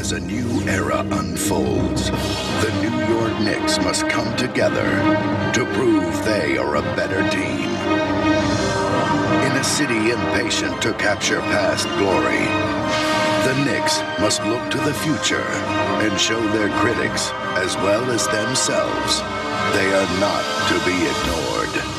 As a new era unfolds, the New York Knicks must come together to prove they are a better team. In a city impatient to capture past glory, the Knicks must look to the future and show their critics, as well as themselves, they are not to be ignored.